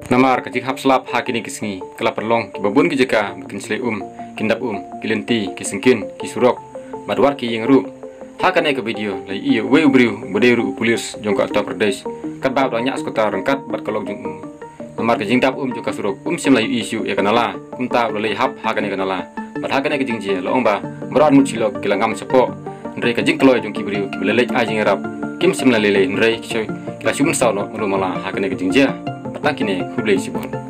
Namar kajik hap slap hakini kisngi kala perlong ki babun ki jeka bikin sle kindap kilenti kisengkin kisurok madwar ki yengru hakane ke video lai iyo we ubriu boderu pulis jongka Uttar Pradesh kat bab banyak skota rengkat bat kolok jung namar kajing dap joka surok sim lai isu ya kanala ta lai hap hakane kanala bat hakane kajing je lo ba meran mucilok kilangam sepo ndre kajing kloy jong ki briu ki belelej ajing rap kim sim lai lele ndre kila sumun saw no rumala hakane kajing je Takine kublai sibon.